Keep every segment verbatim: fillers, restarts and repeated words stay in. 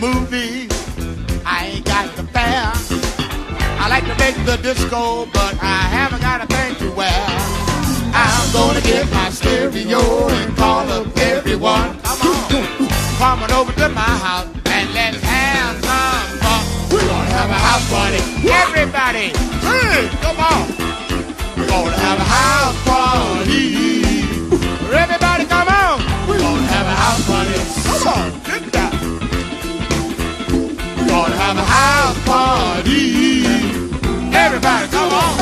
movies. I ain't got the fare. I like to make the disco, but I haven't got a thing to wear. I'm gonna get my stereo and call up everyone. Come on, come on over to my house and let's have some fun. We're gonna have a house party. Everybody, hey, come on. We're gonna have a house party. Everybody, come on. We're gonna have a house party. Come on, get that. We're gonna have a house party. Everybody, come on.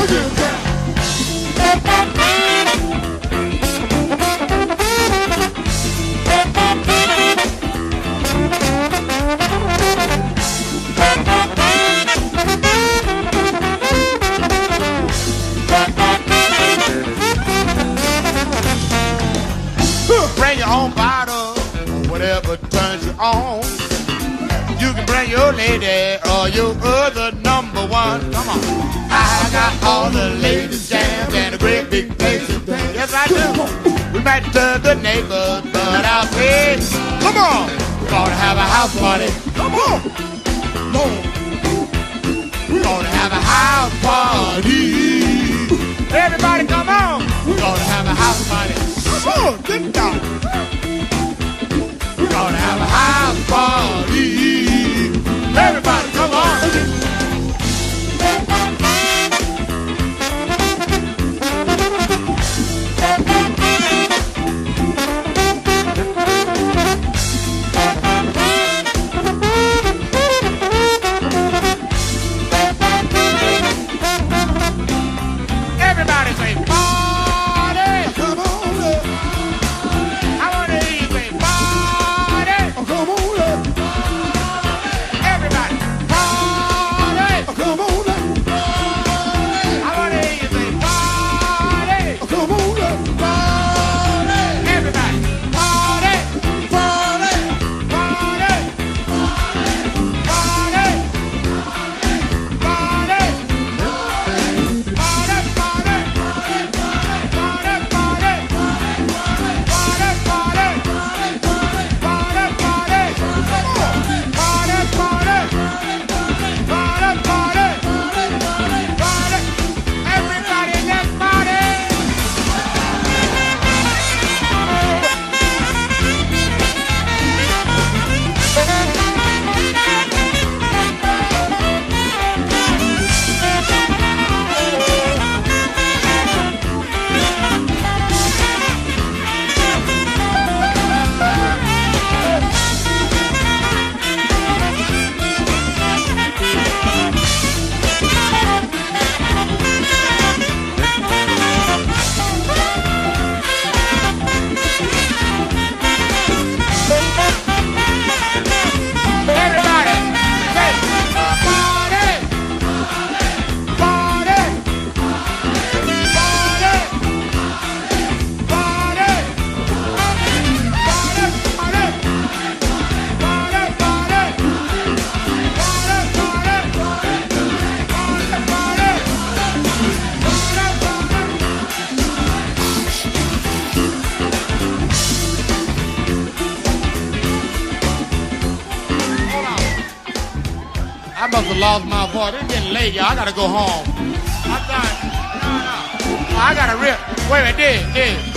Bring your own bottle, whatever turns you on. You can bring your lady or your other number one. Come on. I got all the latest jams and a great big place to play. Yes, I do. We might disturb the neighbors, but I'll pay. Come on. We're gonna have a house party. Come on. Come on. We're gonna have a house party. Everybody, come on. We're gonna have a house party. Come on, get down. We're gonna have a house party. Everybody, come on. Everybody say party. Come on. I want to hear you say party. Oh, come on. Everybody, party. Oh, come on. I want to hear you say party. Oh, come on. Party. Everybody, party. Party. Party. Party. Party. I must have lost my voice. It's getting late, y'all. I gotta go home. I'm done. No, no. I gotta rip. Wait a minute, dig, dig.